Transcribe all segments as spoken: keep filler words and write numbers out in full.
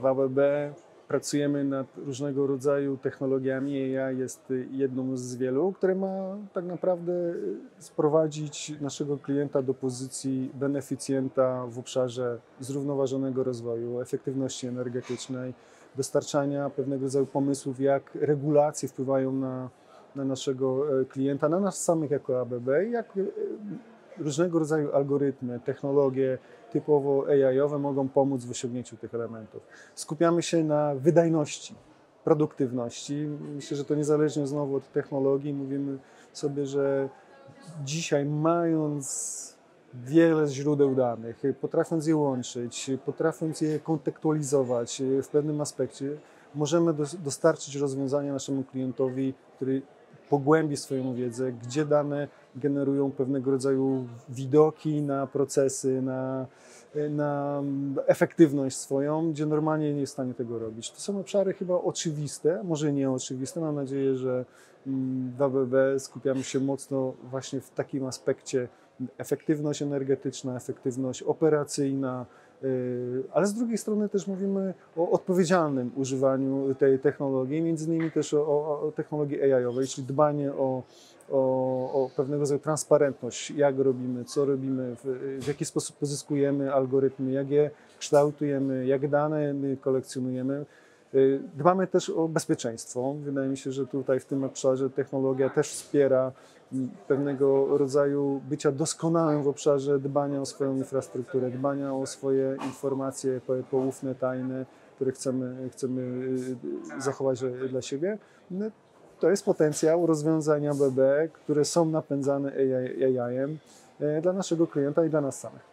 A B B pracujemy nad różnego rodzaju technologiami. A I jest jedną z wielu, które ma tak naprawdę sprowadzić naszego klienta do pozycji beneficjenta w obszarze zrównoważonego rozwoju, efektywności energetycznej, dostarczania pewnego rodzaju pomysłów, jak regulacje wpływają na, na naszego klienta, na nas samych jako A B B, jak różnego rodzaju algorytmy, technologie typowo A I-owe mogą pomóc w osiągnięciu tych elementów. Skupiamy się na wydajności, produktywności. Myślę, że to niezależnie znowu od technologii, mówimy sobie, że dzisiaj mając wiele źródeł danych, potrafiąc je łączyć, potrafiąc je kontekstualizować w pewnym aspekcie, możemy dostarczyć rozwiązania naszemu klientowi, który pogłębi swoją wiedzę, gdzie dane generują pewnego rodzaju widoki na procesy, na, na efektywność swoją, gdzie normalnie nie jest w stanie tego robić. To są obszary chyba oczywiste, może nie oczywiste. Mam nadzieję, że w A B B skupiamy się mocno właśnie w takim aspekcie efektywność energetyczna, efektywność operacyjna, ale z drugiej strony też mówimy o odpowiedzialnym używaniu tej technologii, między innymi też o, o technologii A I-owej, czyli dbanie o, o, o pewnego rodzaju transparentność, jak robimy, co robimy, w, w jaki sposób pozyskujemy algorytmy, jak je kształtujemy, jak dane kolekcjonujemy. Dbamy też o bezpieczeństwo. Wydaje mi się, że tutaj w tym obszarze technologia też wspiera pewnego rodzaju bycia doskonałym w obszarze dbania o swoją infrastrukturę, dbania o swoje informacje poufne, tajne, które chcemy, chcemy zachować dla siebie. No, to jest potencjał rozwiązań A B B, które są napędzane A I-em dla naszego klienta i dla nas samych.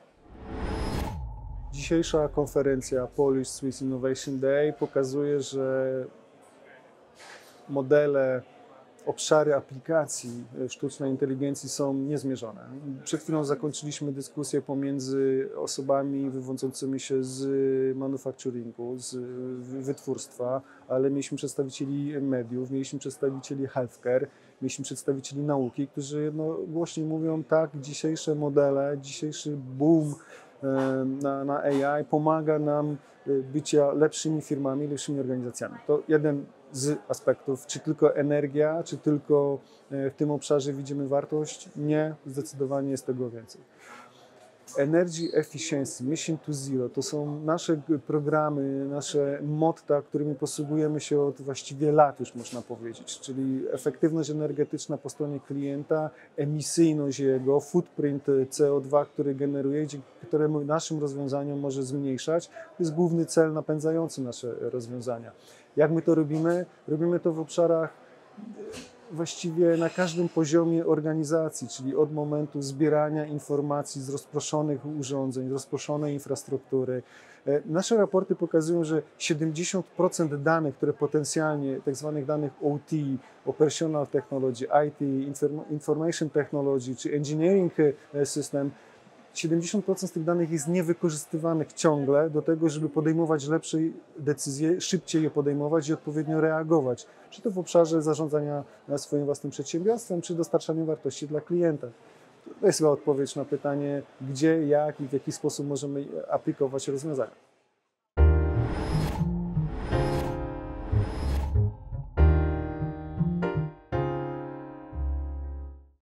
Dzisiejsza konferencja Polish Swiss Innovation Day pokazuje, że modele, obszary aplikacji sztucznej inteligencji są niezmierzone. Przed chwilą zakończyliśmy dyskusję pomiędzy osobami wywodzącymi się z manufacturingu, z wytwórstwa, ale mieliśmy przedstawicieli mediów, mieliśmy przedstawicieli healthcare, mieliśmy przedstawicieli nauki, którzy jednogłośnie mówią, tak, dzisiejsze modele, dzisiejszy boom Na, na A I pomaga nam bycia lepszymi firmami, lepszymi organizacjami. To jeden z aspektów. Czy tylko energia, czy tylko w tym obszarze widzimy wartość? Nie, zdecydowanie jest tego więcej. Energy Efficiency, Mission to Zero to są nasze programy, nasze motta, którymi posługujemy się od właściwie lat już można powiedzieć, czyli efektywność energetyczna po stronie klienta, emisyjność jego, footprint C O dwa, który generuje, dzięki któremu naszym rozwiązaniom może zmniejszać. To jest główny cel napędzający nasze rozwiązania. Jak my to robimy? Robimy to w obszarach właściwie na każdym poziomie organizacji, czyli od momentu zbierania informacji z rozproszonych urządzeń, rozproszonej infrastruktury. Nasze raporty pokazują, że siedemdziesiąt procent danych, które potencjalnie, tak zwanych danych O T, Operational Technology, I T, Information Technology czy Engineering System, siedemdziesiąt procent z tych danych jest niewykorzystywanych ciągle do tego, żeby podejmować lepsze decyzje, szybciej je podejmować i odpowiednio reagować. Czy to w obszarze zarządzania swoim własnym przedsiębiorstwem, czy dostarczania wartości dla klienta. To jest chyba odpowiedź na pytanie, gdzie, jak i w jaki sposób możemy aplikować rozwiązania.